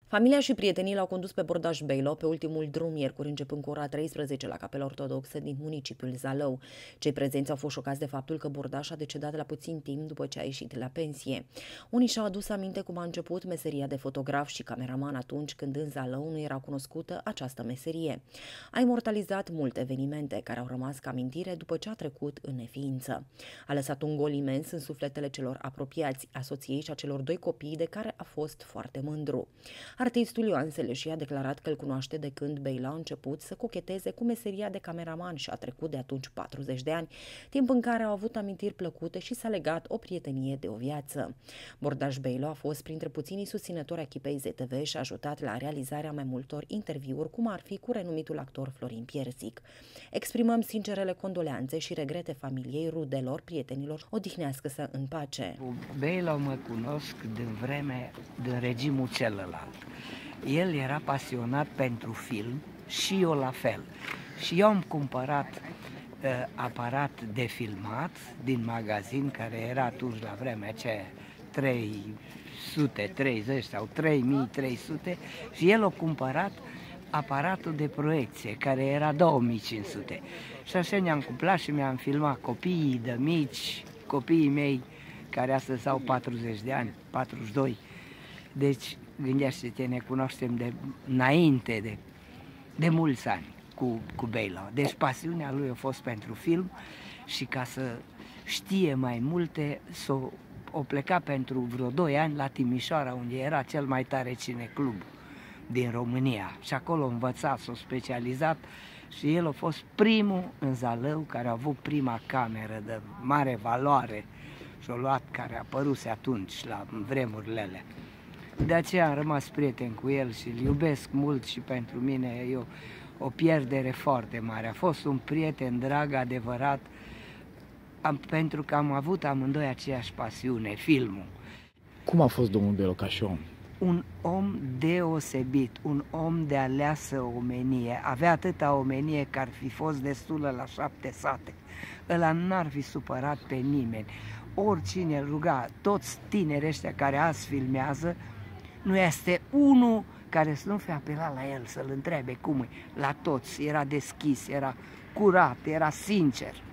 Familia și prietenii l-au condus pe Bordaș Beilo pe ultimul drum miercuri, începând cu ora 13 la Capela Ortodoxă din municipiul Zalău. Cei prezenți au fost șocați de faptul că Bordaș a decedat la puțin timp după ce a ieșit la pensie. Unii și-au adus aminte cum a început meseria de fotograf și cameraman atunci când în Zalău nu era cunoscută această meserie. A imortalizat multe evenimente care au rămas ca amintire după ce a trecut în neființă. A lăsat un gol imens în sufletele celor apropiați, a soției și a celor doi copii de care a fost foarte mândru. Artistul Ioan Seleși a declarat că îl cunoaște de când Beilo a început să cocheteze cu meseria de cameraman și a trecut de atunci 40 de ani, timp în care au avut amintiri plăcute și s-a legat o prietenie de o viață. Bordaș Beilo a fost printre puținii susținători echipei ZTV și a ajutat la realizarea mai multor interviuri, cum ar fi cu renumitul actor Florin Piersic. Exprimăm sincerele condoleanțe și regrete familiei, rudelor, prietenilor, odihnească-se în pace. Cu Beilo mă cunosc din regimul celălalt. El era pasionat pentru film și eu la fel. Și eu am cumpărat aparat de filmat din magazin, care era atunci la vremea aceea 330 sau 3300, și el a cumpărat aparatul de proiecție, care era 2500. Și așa ne-am cuplat și mi-am filmat copiii de mici, copiii mei, care astăzi au 40 de ani, 42. Deci, gândește-te, ne cunoaștem înainte de mulți ani cu Beilo. Deci pasiunea lui a fost pentru film și ca să știe mai multe, o pleca pentru vreo 2 ani la Timișoara, unde era cel mai tare cineclub din România. Și acolo a învățat, s-a specializat și el a fost primul în Zalău care a avut prima cameră de mare valoare și-a luat, care a apăruse atunci, la vremurile alea. De aceea am rămas prieten cu el și îl iubesc mult și pentru mine e o pierdere foarte mare. A fost un prieten drag, adevărat, pentru că am avut amândoi aceeași pasiune, filmul. Cum a fost domnul Beilo ca și om? Un om deosebit, un om de aleasă omenie. Avea atâta omenie că ar fi fost destulă la 7 sate. Ăla n-ar fi supărat pe nimeni. Oricine îl ruga, toți tinerii ăștia care azi filmează, nu este unul care să nu fi apelat la el, să-l întrebe cum e. La toți, era deschis, era curat, era sincer.